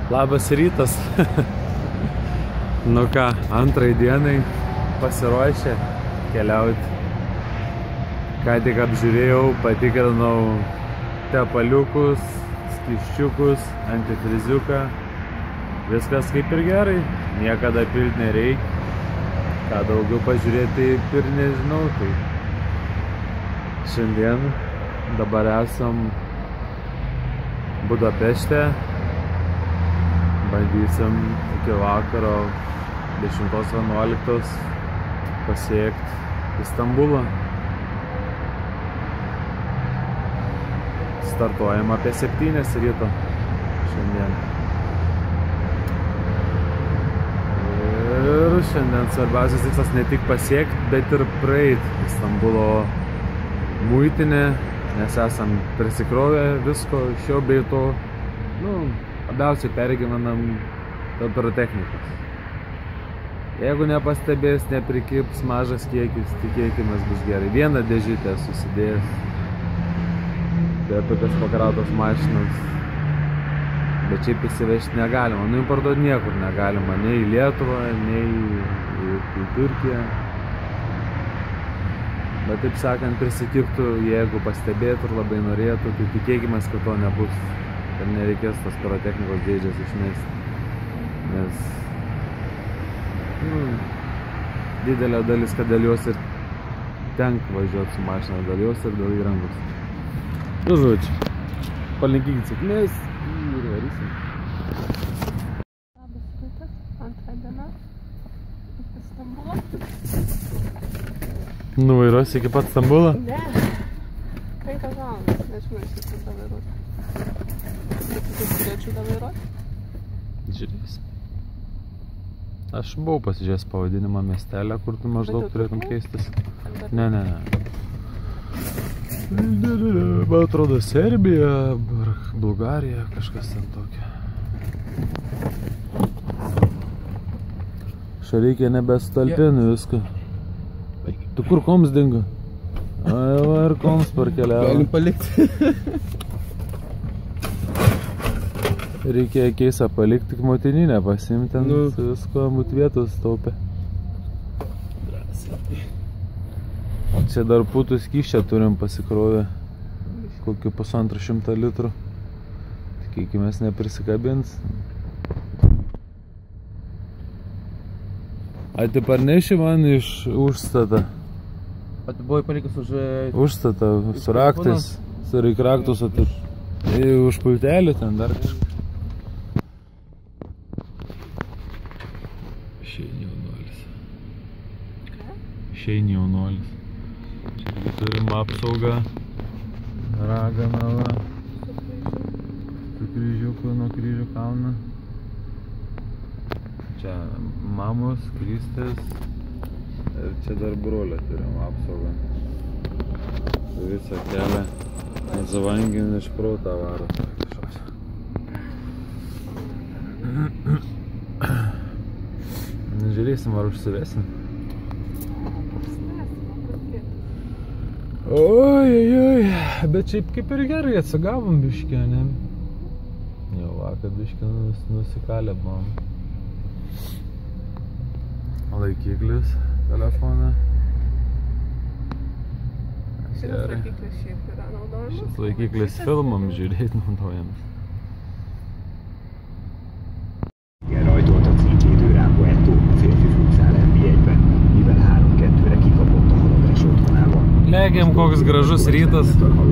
Labas rytas. Nu ką, antrai dienai pasiruošę keliauti. Ką tik apžiūrėjau, patikrinau tepaliukus, skysčiukus, antifriziuką. Viskas kaip ir gerai, niekada pilt nereikia. Ką daugiau pažiūrėti ir nežinau. Tai šiandien dabar esam Budapešte. Bandysim iki vakaro 10:11 pasiekti Istambulą. Startuojam apie 7 ryto šiandien. Ir šiandien svarbiausias tikslas ne tik pasiekti, bet ir praeiti Istambulo muitinę, nes esam prisikrovę visko iš jo bei to. Labiausiai pergyvenam dėl pirotechnikos. Jeigu nepastebės, neprikips mažas kiekis, tikėkimės bus gerai. Vieną dėžytę susidėjęs, tokias pakrautos mašinos, bet šiaip įsivežti negalima. Importuoti niekur negalima, nei į Lietuvą, nei į Turkiją. Bet taip sakant, prisikirtų, jeigu pastebėtų ir labai norėtų, tai tikėkimės, kad to nebus. Ir nereikės tos pirotechnikos dėžės išmesti. Nes didelė dalis, kad dėl jos ir tenka važiuoti su mašina, dėl jos ir dėl įrangos. Nu žodžiu, palinkykit sėkmės ir varysim. Labas rytas, antra diena iki Stambulo. Nuvairuosi iki pat Stambulo? Ne, 5 valandas, nežinau, iš visų davairuoti. Kaip turėčiau davairuoti? Žiūrėsim. Aš buvau pasižiūrėjęs pavadinimą miestelę, kur tu maždaug turėtum keistis. Ne. Man atrodo Serbija, Bulgarija, kažkas ten tokia. Šareikia nebesutalpinu viską. Tu kur koms dingo? Ai, va ir koms parkeliavo. Galim palikti. Reikia keisą palikti, tik motininę pasiimti, ten visko būt vietos taupė. Čia dar putų skysčią turim pasikrovę, kokį 150 litrų. Tikėkimės neprisikabins. Ai, tai parneši man iš užstatą? O tu buvai palikęs už... Užstatą, su raktais. Su reik raktus už pultelį ten dar kažką. Išeini jaunuolis. Čia turim apsaugą, raganavą, su kryžiuku nuo kryžių kalną. Čia mamos, Kristės ir čia dar brolio turim apsaugą. Visą kelią zavangin iš protą varo. Žiūrėsim, ar užsivesim. Oi, bet šiaip kaip ir gerai atsigavom biškį, ne? Jau vakar biškį nusikalę buvom. Laikiklis telefoną. Šis laikiklis šiaip yra naudojamas? Šis laikiklis filmam žiūrėti naudojamas. Rajtolt a címvédőrámba egy tóma férfi futszál NB1-ben, mivel 3-2-re kikapott a haladás otthonában. Legiam koks gražus rytas.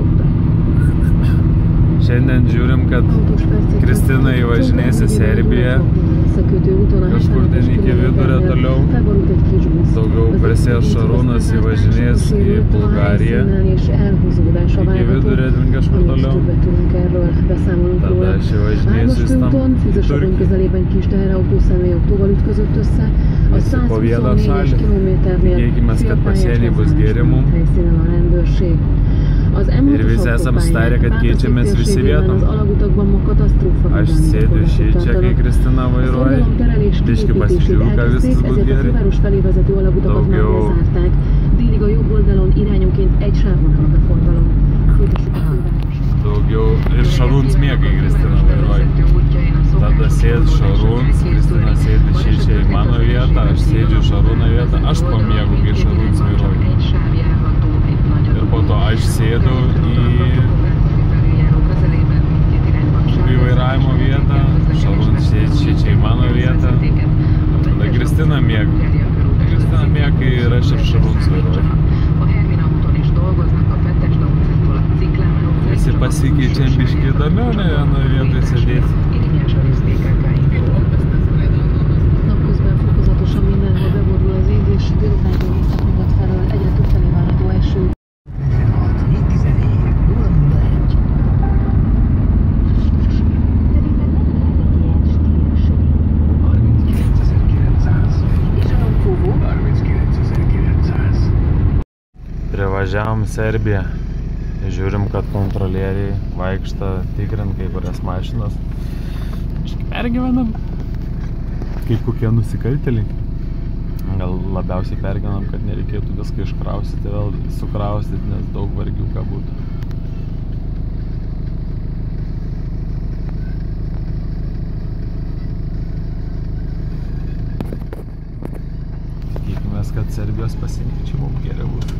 Šiandien žiūrim, kad Kristina įvažinės į Serbiją. Kažkur ten iki vidurio toliau. Daugiau prisės Šarūnas įvažinės į Bulgariją. Iki vidurio ten kažkur toliau. Tada aš įvažinėsiu į Turkiją. Visi po vieną šalį. Tikėkimės, kad pasienį bus gėrimų. Ir visi esam sutarę, kad keičiamės visi vietom. Aš sėdžiu čia, kai Kristina vairuoja. Biškį pasižiūrėjau, ką viskas bus gerai. Daugiau ir Šarūns miega, kai Kristina vairuoja. Tada sėdi Šarūns, Kristina sėdi šičia į mano vietą, aš sėdžiu Šarūno vietą, aš pamiegu, kai Šarūns vairuoja. Ir po to aš sėdu į vairavimo vietą, Šarūns sėdi šičia į mano vietą, tada Kristina miega. Kristina miega ir aš ir Šarūns vairuoja. Visi pasikeičiam biškį įdomiau, ne vienoje vietoje sėdėti. Napközben fokozatosan mindenhol beborul az ég, és délutánra északnyugat felől egyre többfelé várható eső. 39.900. Privažiavom Serbiją. Žiūrim, kad kontrolieriai vaikšta tikrint kai kurias mašinas. Pergyvenam. Kaip kokie nusikaltėliai. Gal labiausiai pergyvenam, kad nereikėtų viską iškraustyti, vėl sukraustyti, nes daug vargių ką būtų. Tikėkimės, kad Serbijos pasieniečiai mums geriau būtų.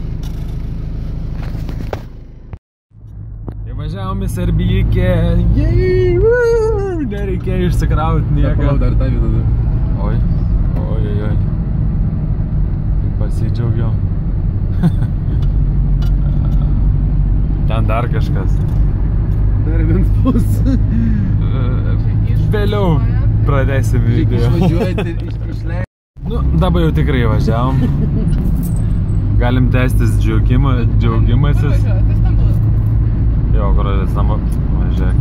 Važiavom į Serbijikę, nereikėjo išsikrauti nieką. Palau dar tą vietą. Oi. Tai pasidžiaugiau. Ten dar kažkas. Dar vienas bus. Vėliau pradėsim video. Išvažiuojate, išleidžiate. Nu, dabar jau tikrai važiavom. Galim tęstis džiaugimasis. Jo, grožės nama, važiuok.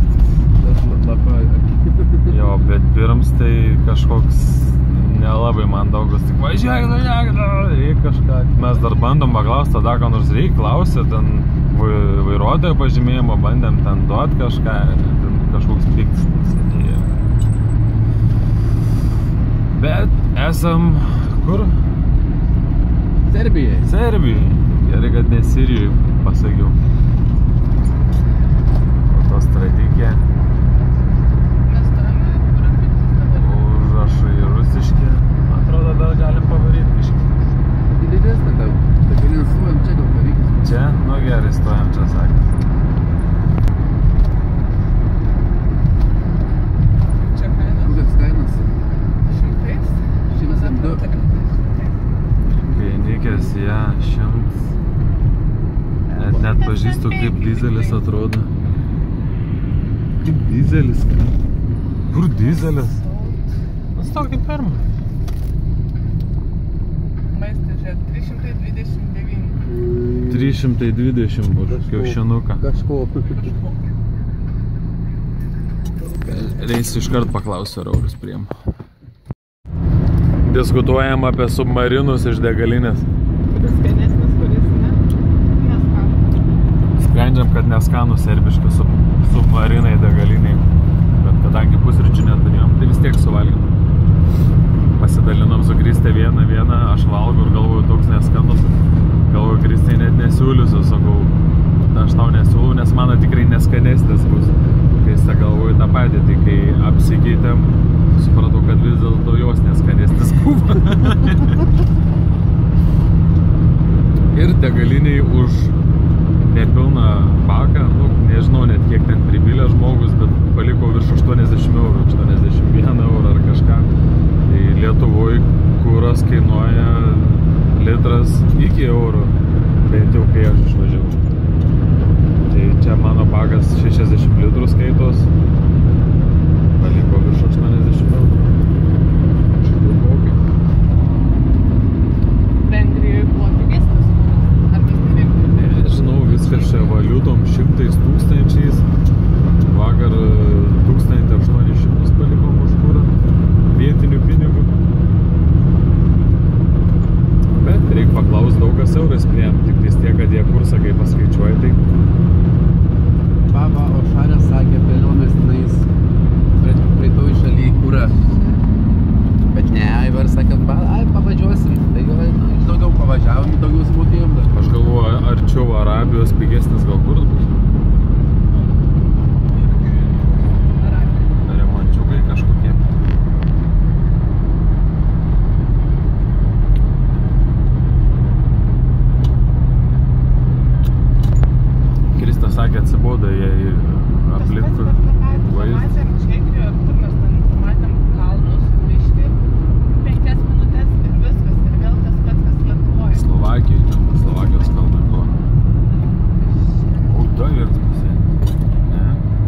Jo, bet pirms tai kažkoks nelabai mandaugas, tik važiuok, kažką. Mes dar bandom paklausti, tada ką nors reikia, klausė, ten vairuotojo pažymėjimo bandėm ten duot kažką, ten kažkoks piktis sėdėjo. Bet esam kur? Serbijai. Serbijai. Gerai, kad ne Sirijai pasakiau. Stradikė. Užrašai rusiški. Atrodo, dar galim pavaryti biškį. Didesnė ta. Tai gali nesuojam čia gal pavykis. Čia? Nu gerai, stojam čia, sakė. Čia kainas? Kokias kainas? Šimtais? 102. Kainikės, ja, 100. Net pažįstu, kaip dizelis atrodo. Kaip dizelis? Kur dizelis? Nustokit pirmą. Maistas, žiūrėt, 329. 320 už kiaušinuką. Kažko. Reis iškart paklausiu, ar eurus priima. Diskutuojam apie submarinus iš degalinės. Kuris skanesnis, kuris ne? Neskanų. Sprendžiam, kad neskanų serbiški submarinai degaliniai. Bet kadangi pusryčių neturėjom, tai vis tiek suvalgėm. Pasidalinom su Kristė vieną, aš valgau ir galvoju toks neskanus. Galvoju, Kristė net nesiūliusiu, sakau, aš tau nesiūlau, nes mano tikrai neskanesnis bus. Kristė galvoju tą patį, tai kai apsikeitėm, supratau, kad vis dėlto jos neskanesnis buvo. Ir degaliniai už nepilną baką, nu, nežinau net kiek ten pripylė žmogus, bet paliko virš 80 eurų, 81 eurų ar kažką. Tai Lietuvoje kuras kainuoja litras iki eurų, bent jau kai aš išvažiavau. Tai čia mano bakas 60 litrų skaitos, paliko virš 80 eurų. Vengrijoje buvo pigesnis, ar vis ne Vengrijoje? Nežinau, viskas čia valiutom 100 tūkstančiais, vakar 1800 palikom už kurą, vietinių pinigų. Bet reikia paklausti, daug kas eurais priėm, tik tiek, kad jie kursą kai paskaičiuoja, tai... Baba Ošarė sakė, peliomis tenais prie to į šaly kurą. Bet ne, Aivar sakė, pavažiuosim. Tai gal daugiau pavažiavom, daugiau sumokėjom dar. Aš galvoju, arčiau Arabijos pigesnis gal kurs bus. Remončiukai kažkokie. sakė, atsibodo jie aplinkui vaizdą. Matėm Čekijoje, kur mes ten matėm kalnus, biškį, 5 minutės ir viskas. Ir vėl tas pats, kas Lietuvoje. Slovakijos kalnai buvo. O, da vienas pasiekė. Ne?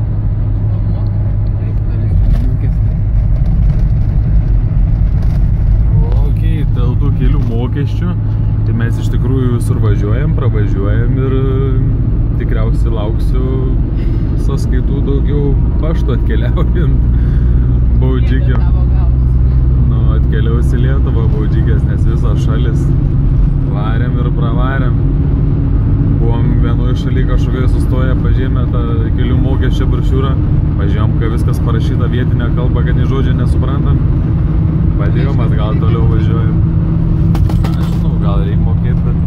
Ok, dėl tų kelių mokesčių, tai mes iš tikrųjų visur važiuojam, pravažiuojam ir tikriausiai lauksiu sąskaitų daugiau pašto atkeliaujant baudžikio. Nu, atkeliaus į Lietuvą baudžikės, nes visos šalis varėm ir pravarėm. Buvom vienoje šalyje kažkokiai sustoję, pažėmė tą kelių mokesčio brošiūrą, pažiūrėjom, kai viskas parašyta vietinę kalbą, kad nei žodžio nesuprantam. Padėjom, atgal toliau važiuojam. Nežinau, gal reikia mokėti, bet...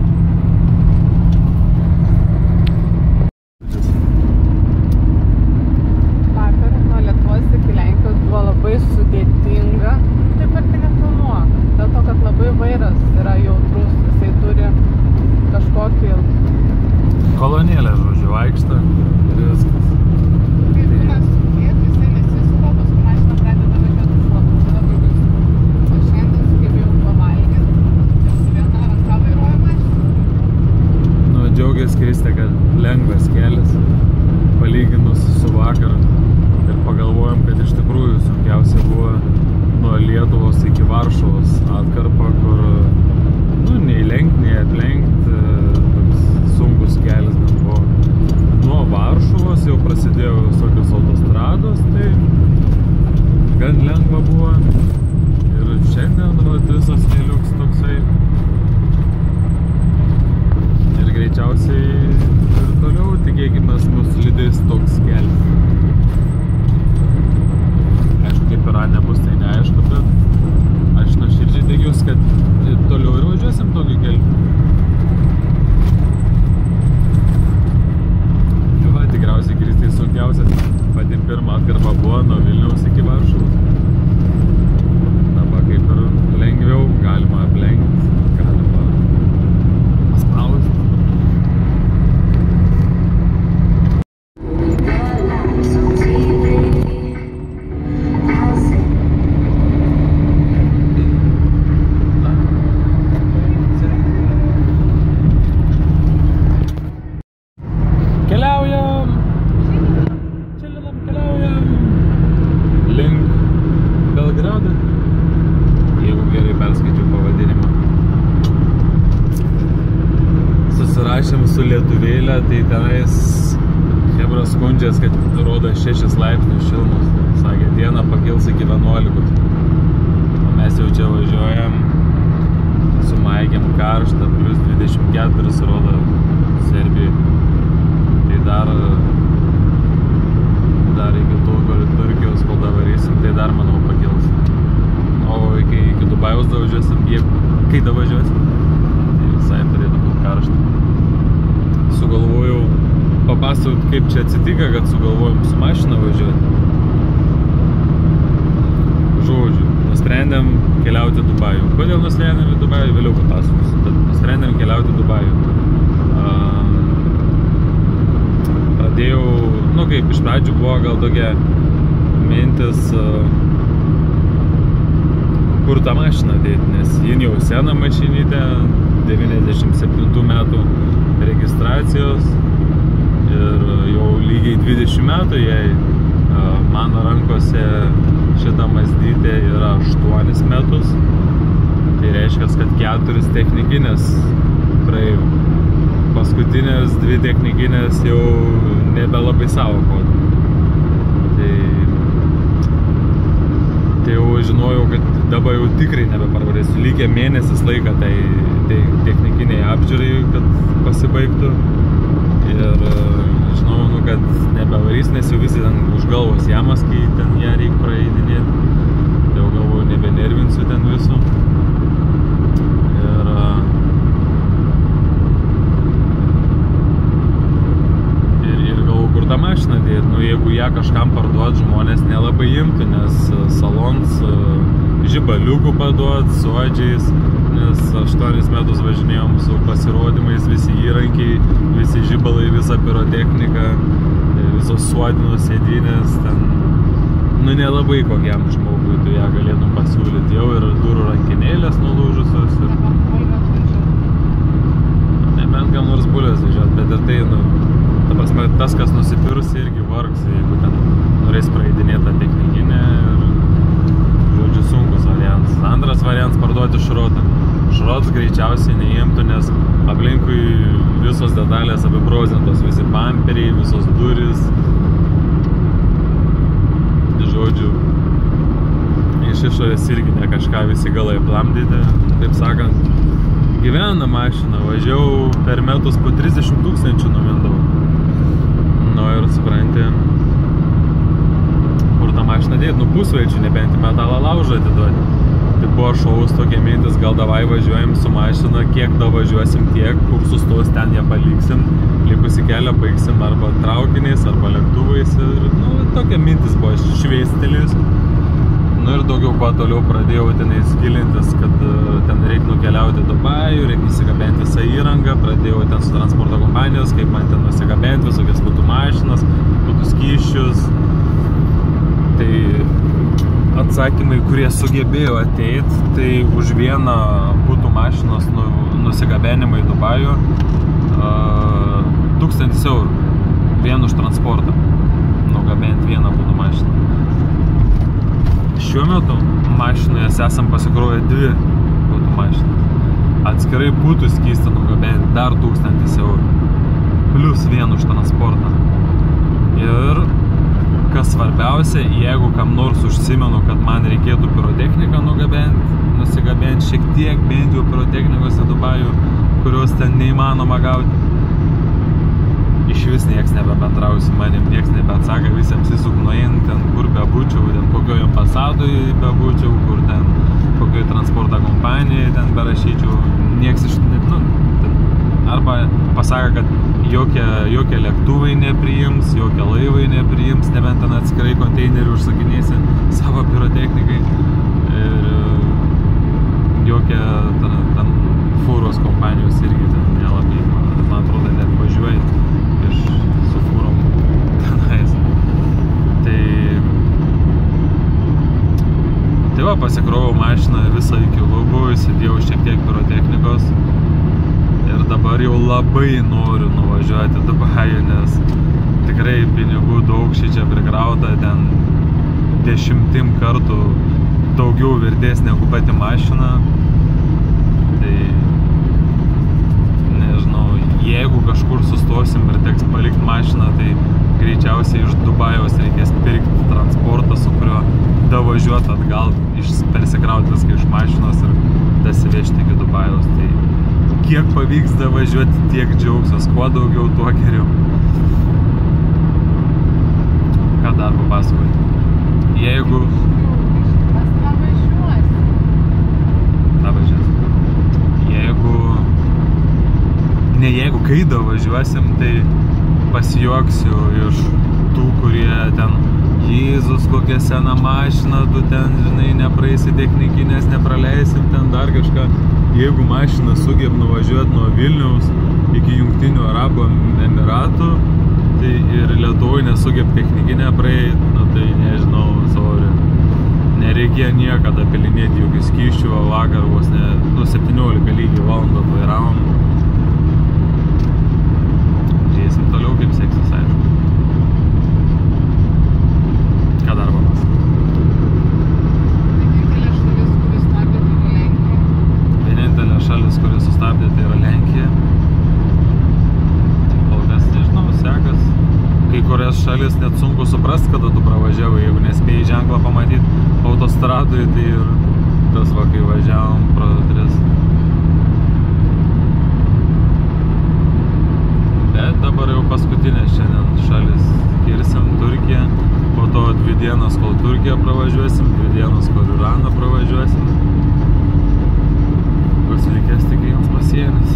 Vakar nuo Lietuvos iki Lenkijos buvo labai sudėtinga. Taip ar tai neplanuok. Dėl to, kad labai vairas yra jautrus, jisai turi kažkokį... Kolonėlė, žodžiu, vaikšta ir viskas. Kai būna sukėt, jisai nesisuka, paskui mašina pradeda važiuoti labai baisus. O šiandien sugebėjau pavalgyti. Ir su viena ranka vairuoja mašiną. Nu, džiaugiasi Kristė, kad lengvas kelias, palyginus su vakar. Ir pagalvojom, kad iš tikrųjų sunkiausia buvo nuo Lietuvos iki Varšuvos atkarpa, kur nei lenkt, nei aplenkt, toks sunkus kelias buvo. Nuo Varšuvos jau prasidėjo visokios autostrados, tai gan lengva buvo. Ir šiandien visas keliuks toksai. Ir greičiausiai ir toliau tikėkimės mus lydės toks kelias. Aišku, kaip yra nebus, tai neaišku, bet aš nuoširdžiai tikiuosi, kad toliau ir važiuosim tokį kelią. Va, tikriausiai Kristai sunkiausias pati pirma atkarpa buvo nuo Vilniaus iki Varšuvos. Dabar kaip ir lengviau, galima aplenkti, galima paspausti. Keliaujam link Belgrado, jeigu gerai perskaičiau pavadinimą. Susirašėm su lietuvėlė, tai tenais chebra skundžias, kad rodo 6 laipsnius šilumos. Sakė, dieną pakils iki 11. O mes jau čia važiuojam, sumaikėm karštą, plus 24 rodo Serbijoje. Tai dar iki Turkijos, kol davarysim, tai dar, manau, pakils. O iki Dubajaus davažiuosim, kai davažiuosim, tai visai turėtų būti karšta. Sugalvojau papasakoti, kaip čia atsitika, kad sugalvojom su mašina važiuoti. Žodžiu, nusprendėm keliauti Dubajų. Kodėl nusprendėm į Dubajų, vėliau papasakosiu. Tad nusprendėm keliauti Dubajų. Pradėjau, nu kaip iš pradžių buvo gal tokia mintis, kur tą mašiną dėti, nes jin jau sena mašinytė, 97 metų registracijos ir jau lygiai 20 metų jai. Mano rankose šita Mazdytė yra 8 metus, tai reiškia, kad 4 technikinės praėjau. Paskutinės 2 technikinės jau nebelabai savo kodą. Tai jau žinojau, kad dabar jau tikrai nebeparvarėsiu. Lygia mėnesis laiką tai technikiniai apžiūrai, kad pasibaigtų. Ir žinau, kad nebevarys, nes jau visi ten už galvos jamas, kai ten ją reikia praeidinėti. Tai jau galvoju, nebenervinsiu ten visų. Ir galvoju, kur tą mašiną dėti. Nu, jeigu ją kažkam parduot, žmonės nelabai imtų, nes salons žibaliukų paduot, su odžiais, nes 8 metus važinėjom su pasirodymais, visi įrankiai, visi žibalai, visa pirotechnika, visos suodinos sėdynės, ten, nu nelabai kokiam žmogui tu ją galėtum pasiūlyti, jau ir durų rankinėlės nulūžusios ir... Nebent kam nors bulės važiuot, bet ir tai, nu, ta prasme, tas, kas nusipirus, irgi vargs, jeigu ten norės praeidinėti tą technikinę ir, žodžiu, sunkus variantas. Antras variantas – parduoti šrotą. Šrotas greičiausiai neimtų, nes aplinkui visos detalės apibrozintos, visi bamperiai, visos duris. Žodžiu, iš išorės irgi ne kažką visi galai plamdyti, taip sakant. Gyvena mašina, važiavau per metus po 30 000 numindavau. Nu ir supranti, kur tą mašiną dėti, nu pusvaičių, nebent į metalą laužą atiduoti. Tai buvo šaus tokie mintis, gal davai važiuojam su mašina, kiek davažiuosim tiek, kur sustos ten ją paliksim, likusį kelią baigsim arba traukiniais, arba lėktuvais ir, nu, tokia mintis buvo šveistelės. Nu ir daugiau kuo toliau pradėjau tenais gilintis, kad ten reikia nukeliauti Dubajų, reikia įsigabenti visą įrangą, pradėjau ten su transporto kompanijos, kaip man ten nusigabenti visokias putų mašinas, putų skysčius. Tai atsakymai, kurie sugebėjo ateiti, tai už vieną putų mašinos nusigabenimą į Dubajų 1000 eurų vien už transportą nugabenti vieną putų mašiną. Šiuo metu mašinoje esam pasikrovę 2 putų mašinas. Atskirai putų skystą nugabenti dar 1000 eurų. Plius vien už transportą. Ir kas svarbiausia, jeigu kam nors užsimenu, kad man reikėtų pirotechniką nusigabenti šiek tiek bent jau pirotechnikos į Dubajų, kurios ten neįmanoma gauti. Iš vis nieks nebebendrausi manim, nieks nebeatsaka, visiems įsuk nuėjant ten, kur bebūčiau, ten kokioj ambasadoj bebūčiau, kur ten kokioj transporto kompanijai ten berašyčiau, nieks iš, nu, arba pasaka, kad jokie lėktuvai nepriims, jokie laivai nepriims, nebent ten atskirai konteinerių užsakinėsi savo pirotechnikai ir jokie ten fūros kompanijos irgi ten nelabai, man atrodo, net važiuoja su fūrom tenais. Tai va, pasikrovau mašiną visą iki lubų, įsidėjau šiek tiek pirotechnikos ir dabar jau labai noriu nuvažiuoti Dubajų, nes tikrai pinigų daug šičia prikrauta, ten 10 kartų daugiau vertės negu pati mašina. Tai nežinau, jeigu kažkur sustosim ir teks palikti mašiną, tai greičiausiai iš Dubajaus reikės pirkti transportą, su kuriuo davažiuoti atgal, persikrauti viską iš mašinos ir dasivežti iki Dubajaus. Tai kiek pavyks davažiuoti, tiek džiaugsiuos, kuo daugiau, tuo geriau. Ką dar papasakoti? Jeigu... Jeigu kai davažiuosim, tai pasijuoksiu iš tų, kurie ten Jėzus, kokia sena mašina, tu ten, žinai, nepraeisi technikinės, nepraleisim ten dar kažką. Jeigu mašina sugeb nuvažiuoti nuo Vilniaus iki Jungtinių Arabų Emiratų, tai ir Lietuvoj nesugeb technikinę praeiti, nu tai nežinau, sorry. Nereikėjo niekada pilinėti jokių skysčių, o vakar vos ne, 17 lygių valandą vairavom. Žiūrėsim toliau, kaip seksis, aišku. Ką dar papas? Vienintelė šalis, kuris sustabdė, tai yra Lenkija. Kol kas nežinau, sekas. Kai kurias šalis net sunku suprast, kada tu pravažiavai, jeigu nespėjai ženklą pamatyti autostradui, tai ir tas va, kai važiavom pro 3. Bet dabar jau paskutinės šiandien šalis kirsim Turkiją, po to 2 dienas, kol Turkiją pravažiuosim, 2 dienas, kol Iraną pravažiuosim. Bus likęs tik vienas pasienis.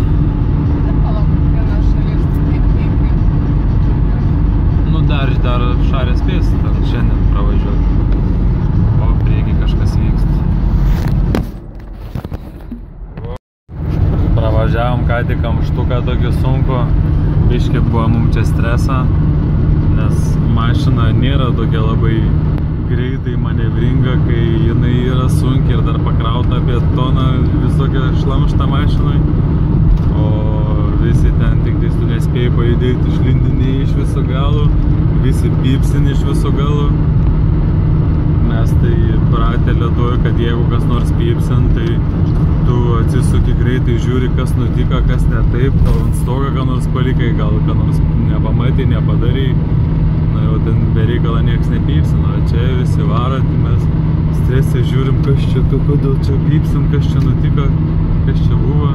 Nu, dar šarės spės ten šiandien pravažiuoti, o prieki kažkas vyksta. Pravažiavom ką patį kamštuką tokį sunku, biškį buvo mums čia stresą, nes mašina nėra tokia labai greitai manevringa, kai jinai yra sunkiai ir dar pakrauta apie toną visokią šlamštą mašinai, o visi ten tik tais tu nespėjai pajudėti, išlindiniai iš viso galų, visi pypsini iš viso galų. Mes tai pratę Lietuvoje, kad jeigu kas nors pypsin, tai tu atsisuki greitai, žiūri, kas nutiko, kas ne taip, gal ant stogą ką nors palikai, gal ką nors nepamatė, nepadarai. Na jau ten bereikalą nieks nepypsino, čia visi varo, tai mes stresė žiūrim, kas čia, kodėl čia pypsim, kas čia nutiko, kas čia buvo.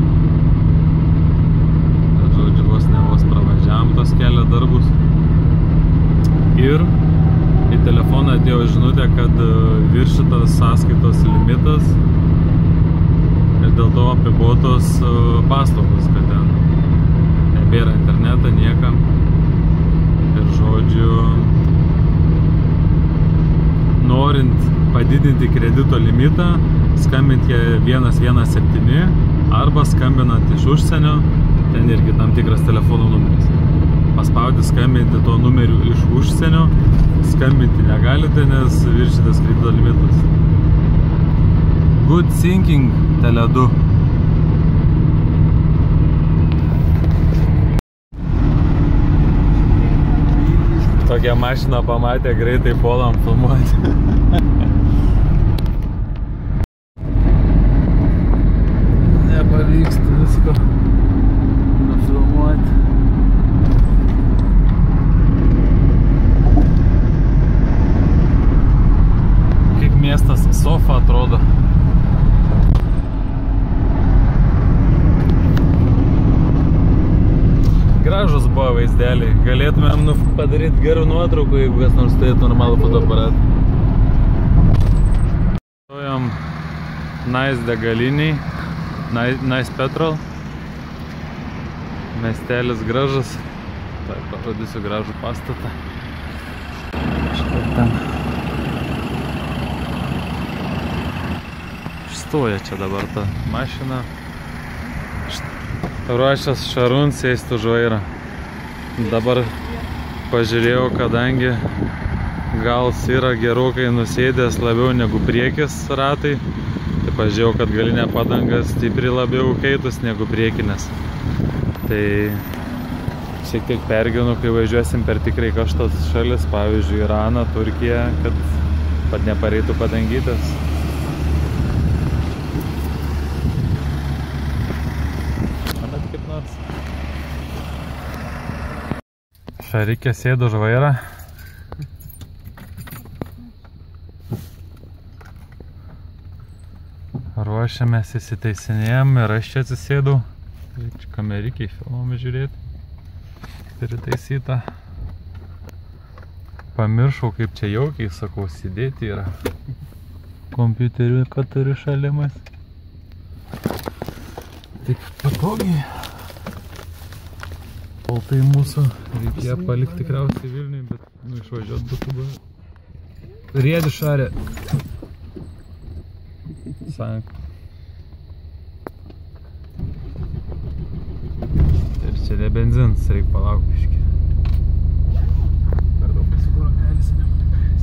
Žodžiu, vos pravažiavom tos kelio darbus. Ir į telefoną atėjo žinutė, kad viršytas sąskaitos limitas ir dėl to apribotos paslaugos, kad ten nebėra internetą, niekam. Ir žodžiu, norint padidinti kredito limitą, skambinti 117 arba skambinant iš užsienio, ten irgi tam tikras telefono numeris. Paspaudi skambinti to numeriu iš užsienio, skambinti negalite, nes viršytas kredito limitas. Good thinking, Tele2. Tokią mašiną pamatė, greitai puolam filmuoti. Nepavyksta visko nufilmuoti. Kaip miestas Sofa atrodo. Gražus buvo vaizdeliai. Galėtumėm padaryti gerų nuotraukų, jeigu kas nors turėtų normalų fotoaparatą. Stojom Nice degaliniai, Nice Petrol. Miestelis gražus. Tai parodysiu gražų pastatą. Štai ten. Stoja čia dabar ta mašina. Ruošias Šarūn sėsti už vairą. Dabar pažiūrėjau, kadangi gals yra gerokai nusėdęs labiau negu priekis ratai, tai pažiūrėjau, kad galinė padanga stipriai labiau keitus negu priekinės. Tai šiek tiek pergyvenu, kai važiuosim per tikrai karštas šalis, pavyzdžiui, Iraną, Turkiją, kad nepareitų padangytas. Šarikė sėdo už vairą. Ruošiamės, įsiteisinėjom ir aš čia atsisėdau. Čia kamerikiai filmom žiūrėti. Pritaisyta. Pamiršau, kaip čia jaukiai, sakau, sėdėti yra. Kompiuteriu, kad turi šalimas. Taip patogiai. Kol tai mūsų reikėjo palikti tikriausiai Vilniui, bet išvažiuot būtų buvo. Riedi šarė. Sank. Ir čia ne benzins, reikia palaukti biškį. Per daug pasikūro kelias nematys.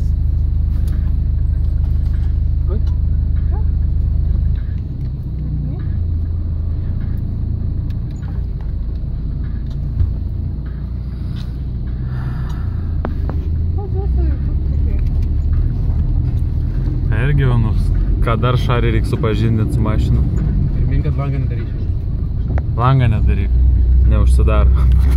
Pergyvenus, ką dar šarį reikia supažindinti su mašina. Primink, kad langą nedaryčiau. Langą nedaryk, neužsidaro.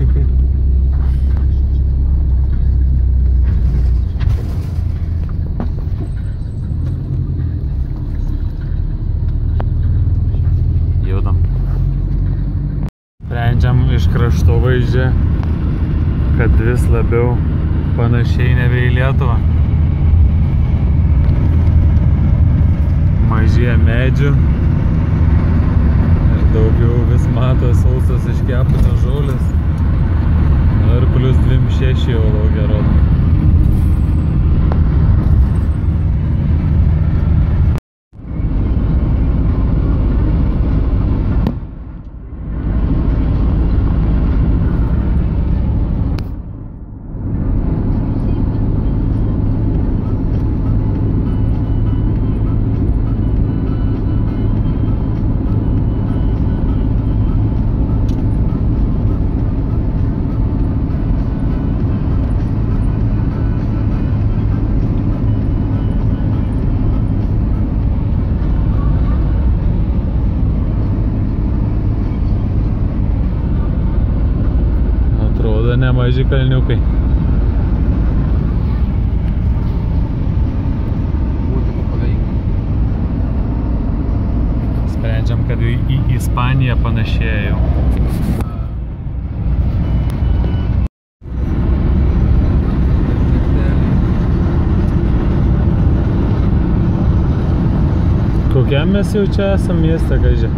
Judam. Sprendžiam iš kraštovaizdžio, kad vis labiau panašiai nebe į Lietuvą. Mažėja medžių ir daugiau vis mato sausas iškepusios žolės. Ir plus 26 geologija rodo. maži kalniukai. Sprendžiam, kad į Ispaniją panašėjo. Kokiam mes jau čia esam mieste, kažkai?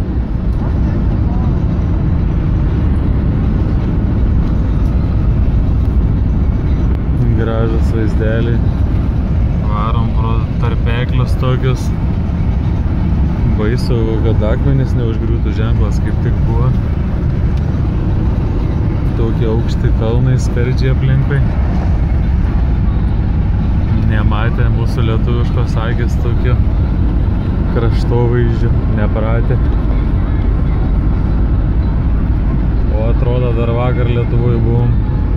Gražus vaizdeliai. Varom pro tarpeklius tokius. Baisu, kad akmenys neužgriūtų, ženklas kaip tik buvo. Tokie aukšti kalnai skardžiai aplinkui. Nematė mūsų lietuviškos akys tokio kraštovaizdžio, nepratę. O atrodo, dar vakar Lietuvoje buvom.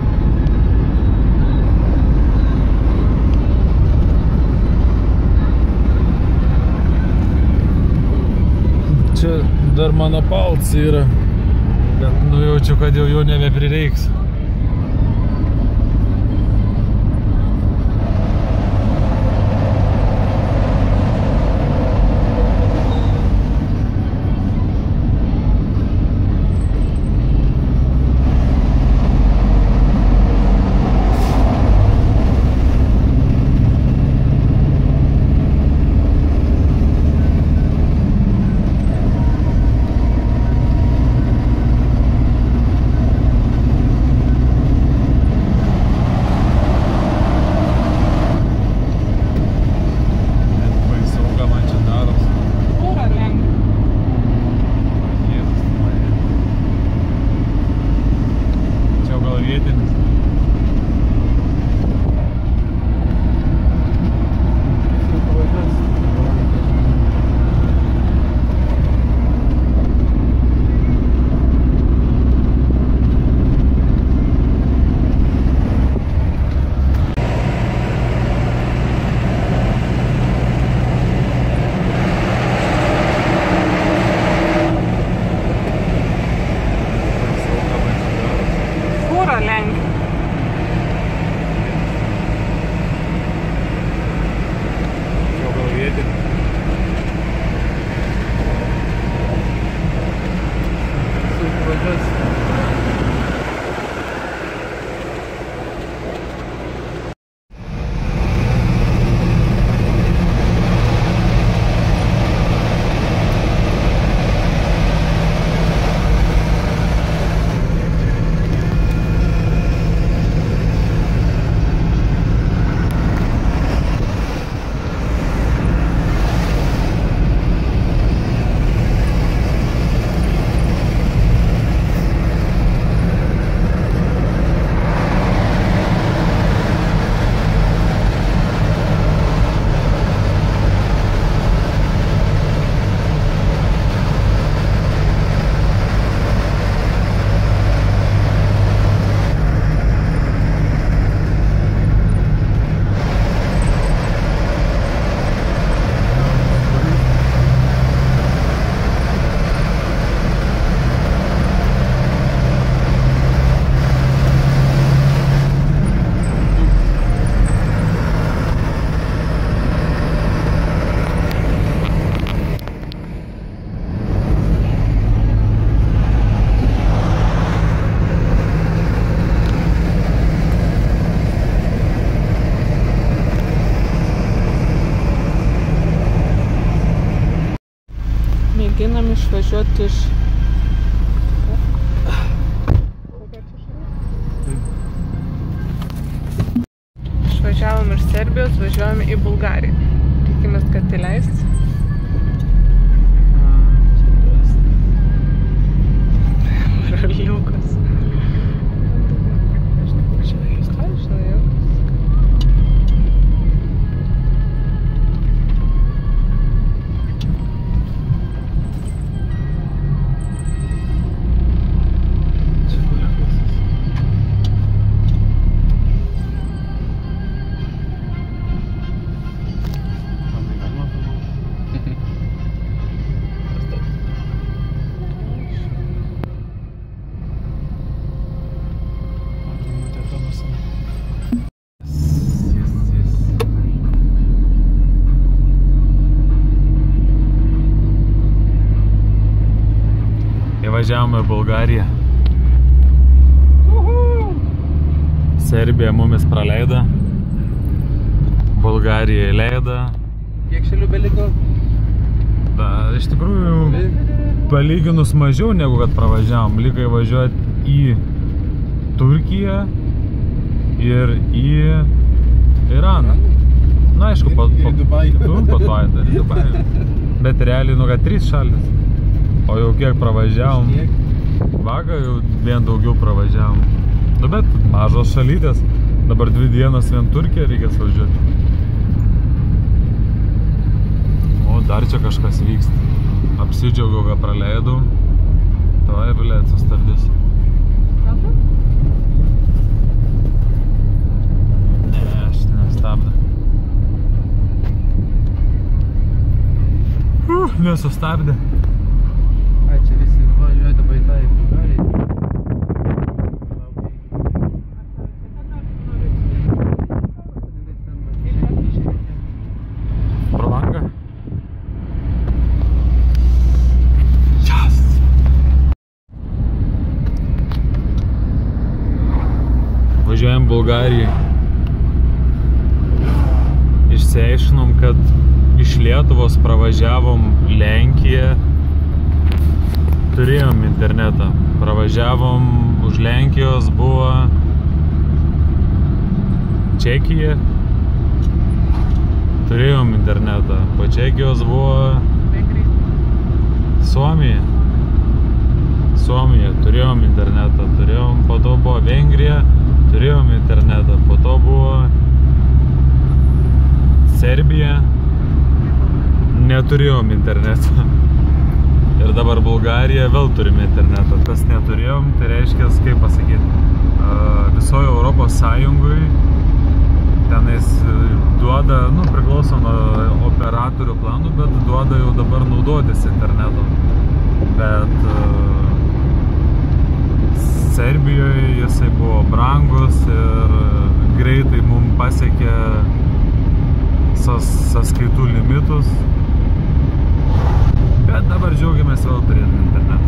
Čia dar mano palcai yra, bet nujaučiu, kad jau jo nebeprireiks. Mėginam išvažiuoti iš... Išvažiavom iš Serbijos, važiuojam į Bulgariją. Tikimės, kad įleis. Raliukas. Ką žinau, jau. Pravažiavome Bulgariją. Serbija mumis praleido. Bulgarija įleido. Kiek šalių beliko? Iš tikrųjų, palyginus mažiau negu kad pravažiavom. Likai važiuoti į Turkiją ir į Iraną. Na, aišku, po to. Bet realiai, kad 3 šalis. O jau kiek pravažiavom. Vaga jau vien daugiau pravažiavom. Nu, bet mažos šalytės. Dabar 2 dienas vien Turkiją reikės važiuoti. O, dar čia kažkas vyksta. Apsidžiaugiau, ką praleidau. Tavai, blėt, sustabdys. Ne, aš nestabdau. Nesustabdė. Ai, čia visi važiuoja dabar į tą į Bulgariją. Pro langą. Važiuojam Bulgarijai. Išsiaiškinom, kad iš Lietuvos pravažiavom Lenkiją. Turėjom internetą. Pravažiavom už Lenkijos, buvo Čekija. Turėjom internetą. Po Čekijos buvo Suomija. Suomija. Turėjom internetą. Po to buvo Vengrija. Turėjom internetą. Po to buvo Serbija. Neturėjom internetą. Ir dabar Bulgarija vėl turime internetą. Tas neturėjom, tai reiškia, kaip pasakyti, visoje Europos Sąjungui tenais duoda, priklauso nuo operatorių planų, bet duoda jau dabar naudotis internetu. Bet Serbijoje jisai buvo brangus ir greitai mums pasiekė sąskaitų limitus. Bet dabar džiaugiamės vėl turėdami internetą.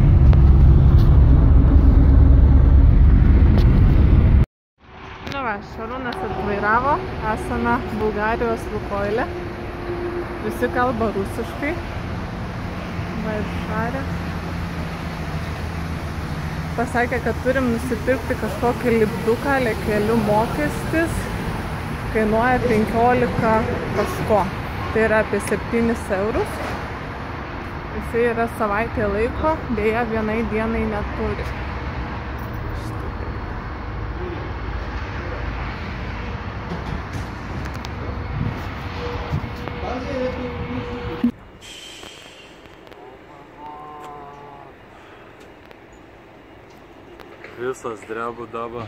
Nu va, Šarūnas atvairavo, esame Bulgarijos Lukoile. Visi kalba rusiškai. Va ir šarė. Pasakė, kad turim nusipirkti kažkokį lipduką, lekelių mokestis. Kainuoja 15 kažko. Tai yra apie 7 eurus. Jisai yra savaitė laiko, dėja vienai dienai neturi. Visas drebų daba.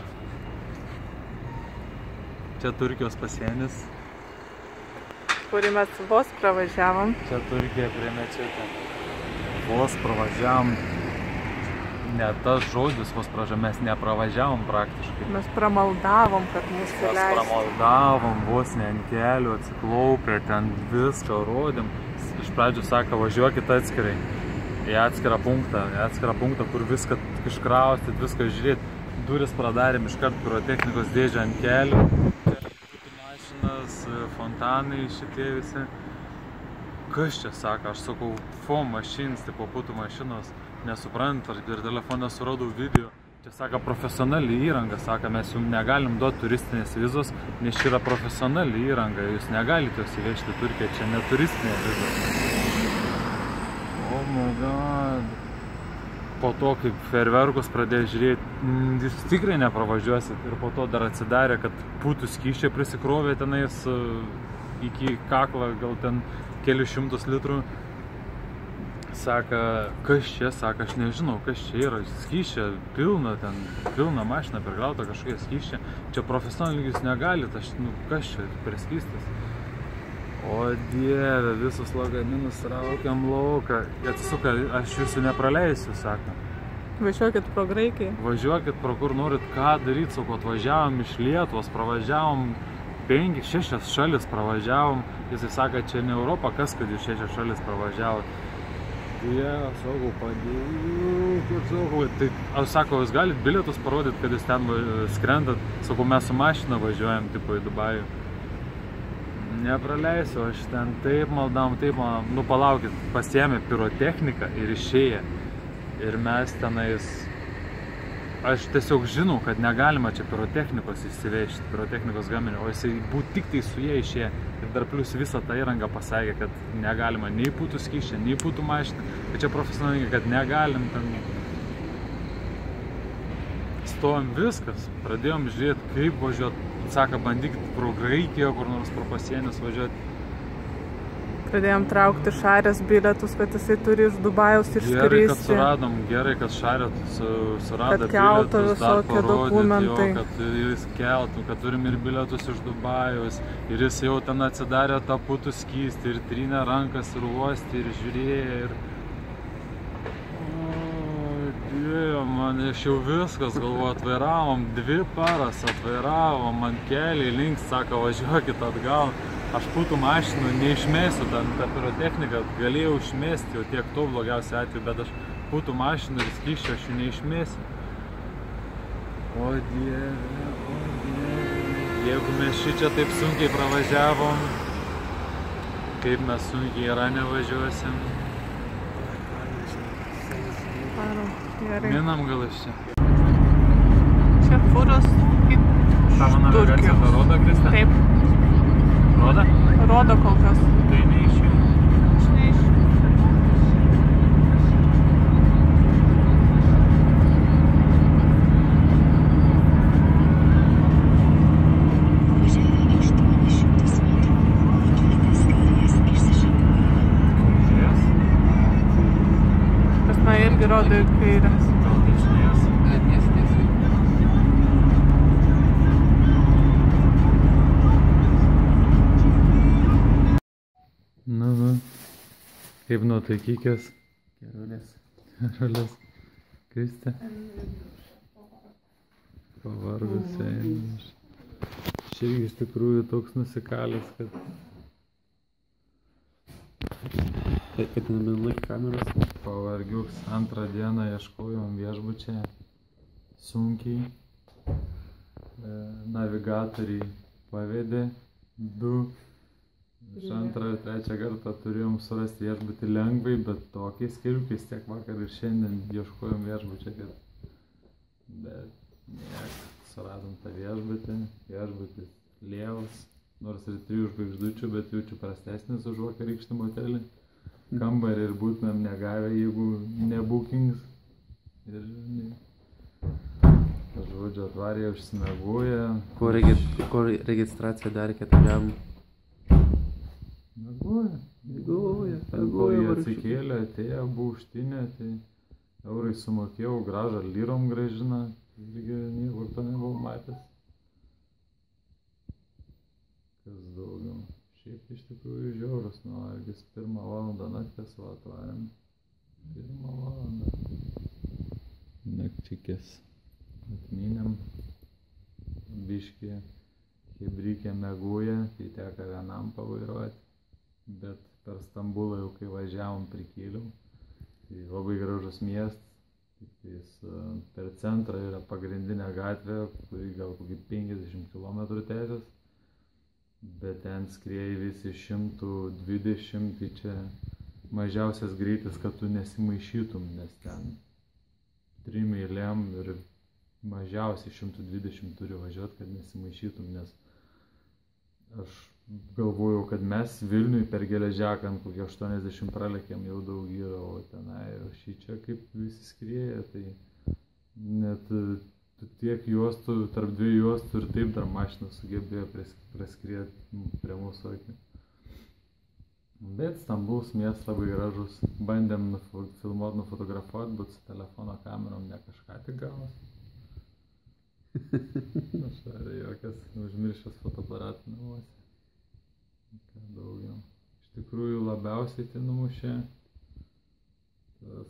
Čia Turkijos pasienis. Kurį mes vos pravažiavom. Čia Turkija prie mečetė. Vos pravažiavom. Ne tas žodis vos pravažiavom, mes nepravažiavom praktiškai. Mes pramaldavom, kad mūsų leis. Mes pramaldavom, vos ne ant kelių atsiklaupę, ten viską rodėm. Iš pradžių sako, važiuokit atskirai. Į atskirą punktą, kur viską iškraustyt, viską žiūrėt. Duris pradarėm iškart pirotechnikos dėžę ant kelių. Mašinas, fontanai šitie visi. Kas čia sako, aš sakau, phone machines, tipo putų mašinos, nesuprant, ir telefoną surodau video. Čia sako, profesionali įranga, sako, mes jums negalim duoti turistinės vizos, nes čia yra profesionali įranga, jūs negalite jos įvežti į Turkiją, čia ne turistinė viza. Oh my god. Po to, kaip fejerverkus pradėjo žiūrėti, jūs tikrai nepravažiuosit. Ir po to dar atsidarė, kad putų skysčio prisikrovė tenais iki kaklo, gal ten kelius šimtus litrų. Saka, kas čia, saka, aš nežinau, kas čia yra, skysčia, pilna mašina perkrauta kažkokia skysčia. Čia profesionaliai jūs negalite, kas čia, perskystas. O dieve, visus lagaminus raukiam lauką. Atsisuka, aš jūsų nepraleisiu, sako. Važiuokit pro Graikiją. Važiuokit pro kur norit, ką daryt, sako, atvažiavom iš Lietuvos, pravažiavom 5-6 šalis pravažiavom. Jisai sako, čia ne Europa, kas, kad jūs 6 šalis pravažiavot. Dieve, sakau, padėjau. Tai, aš sako, jūs galit bilietus parodyti, kad jūs ten skrendat? Sakau, mes su mašina važiuojam, tipo, į Dubajų. Nepraleisiu, aš ten taip maldam. Nu, palaukit, pasiėmė pirotechniką ir išėję. Ir mes tenais... Aš tiesiog žinau, kad negalima čia pirotechnikos įsivežti, pirotechnikos gaminio, o jisai būt tik tai su jie išėję. Ir dar plius visą tą įrangą pasakė, kad negalima nei putų skyščią, nei putų mašiną. Tai čia profesionaliai, kad negalim ten... Stovim viskas, pradėjom žiūrėti, kaip važiuoti. Sako, bandykit pro Graikiją, kur nors pro pasienius važiuoti. Pradėjom traukti Šarės bilietus, kad jisai turi iš Dubajaus išskristi. Gerai, kad Šarė surado kelto bilietus, dar visokie dokumentai. Jo, kad jis keltų, kad turim ir bilietus iš Dubajaus. Ir jis jau ten atsidarė tą putų skystį ir trynė rankas ir uostį ir žiūrėjo. Ir... Dieve, man iš jau viskas, galvoju, atvairavom, 2 paras atvairavom, man keliai links, sako, važiuokit atgal. Aš putų mašinų neišmėsiu, ten tą pirotechniką galėjau išmėsti, jau tiek to blogiausia atveju, bet aš putų mašinų ir skysčių aš jų neišmėsiu. O Dieve, o Dieve. Jeigu mes šičia taip sunkiai pravažiavom, kaip mes sunkiai Irane važiuosim. Minam gal iš čia. Čia fūros iš Turkijos. Tavo rodo, Krista? Taip. Rodo? Rodo kol kas. Tai neišjungi. Aš neišjungi. Tas man irgi rodo į kairę. Gal dešinės? Nesiesi. Nu. Kaip nuotaikykės? Gerulės. Gerulės. Kristė? Pavargusiai. Aš irgi iš tikrųjų toks nusikalęs, kad... Kad nebenlaik kameros. Pavargiuks. Antrą dieną ieškojom viešbučią. Sunkiai. Navigatoriai pavedė 2. Iš antrą ir trečią kartą turėjom surasti viešbutį lengvai, bet tokiais keliukais tiek vakar ir šiandien ieškojom viešbučią, kad... Bet niek, suradom tą viešbutį, viešbutis lievas, nors ir 3 žvaigždučių, bet jaučiu prastesnis už vakarykštį motelį. Kambarį ir būtumėm negavę, jeigu ne bookings. Ir žodžiu, atvarė užsimiegoję. Kur registraciją darė, kad atvažiavom? Miegoja, atsikėlė, atėjo, bauštinė, tai eurai sumokėjau, gražą lyrom grąžina, irgi niekur to nebuvau matęs. Kas daugiau. Šiaip iš tikrųjų žiaurus, nu, argis 1 valandą nakties, va, atvarėm. 1 valandą. Nakčikės. Atmynėm. Biškį hebrykė miegoja, tai teka vienam pavairuoti. Bet per Stambulą jau kai važiavom prikėliau. Tai labai gražus miestas. Per centrą yra pagrindinė gatvė, kuri gal kokį 50 km tęsias. Bet ten skrieja visi 120, tai čia mažiausias greitis, kad tu nesimaišytum, nes ten 3 eilėm ir mažiausiai 120 turi važiuoti, kad nesimaišytum, nes aš galvojau, kad mes Vilniui per Geležiaką kokį 80 pralėkėm jau daug yra, o tenai šičia kaip visi skrieja, tai net tiek juostų, tarp 2 juostų ir taip dar mašina sugebėjo praskrieti prie mūsų akių. Bet Stambuls miestas labai gražus, bandėm filmuoti, nufotografuoti, bet su telefono kamerom ne kažką tik gavos. Aš ar jokias užmiršęs fotoaparatą namuose. Ką daugiau. Iš tikrųjų labiausiai tai numušė tas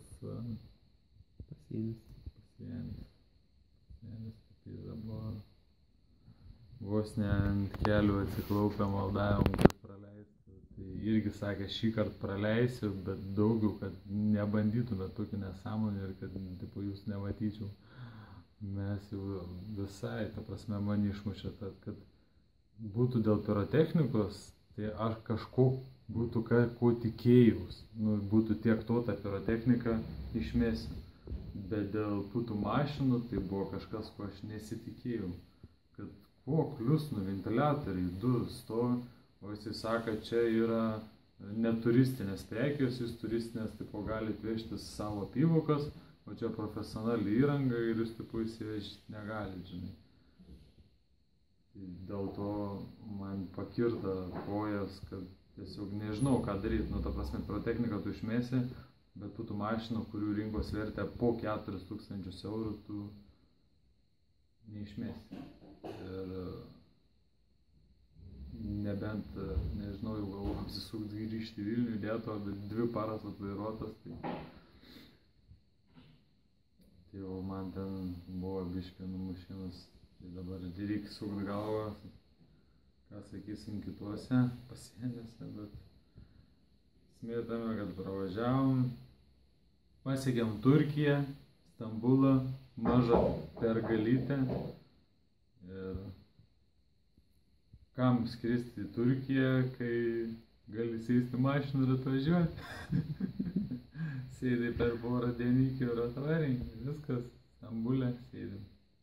pasienis. Tai buvo vos ne ant kelių atsiklaupę maldavom, kad praleistų. Tai irgi sakė, šį kartą praleisiu, bet daugiau, kad nebandytume tokių nesąmonių ir kad tipo, jūs nematyčiau. Mes jau visai, ta prasme, mane išmušė, kad būtų dėl pirotechnikos, tai aš kažko būtų, ko tikėjaus. Nu, būtų tiek to tą pirotechniką išmėsiu. Bet dėl putų mašinų tai buvo kažkas, ko aš nesitikėjau. Kad ko, klius, nu, ventiliatoriai, durų stovi, o jisai sako, čia yra neturistinės prekės, jūs turistinės tipo galite vežtis savo apyvokas, o čia profesionali įranga ir jūs tipo įsivežti negalite, žinai. Dėl to man pakirta kojas, kad tiesiog nežinau, ką daryti. Nu, ta prasme, pirotechniką tu išmėsi, bet tų mašinų, kurių rinkos vertė po 4000 eurų, tu neišmėsi. Ir nebent, nežinau, jau gal apsisukti grįžti į Vilnių, įdėto, bet 2 paras atvairuotas, tai jau man ten buvo biškė numušimas. Tai dabar reikia sukti galvą, ką sakysim, kituose pasienėse, bet smėtame, kad pravažiavom, pasiekėm Turkiją, Stambulą, mažą pergalytę ir kam skristi į Turkiją, kai gali sėsti mašiną ir atvažiuoti. Sėdai per porą dienykių ir atvarai, viskas, Stambulė sėdim.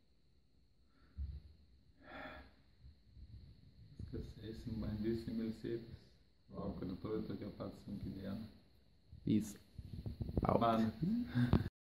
Eisim, bandysim ilsėtis. Laukiu rytoj tokia pat sunki diena. Peace. Out.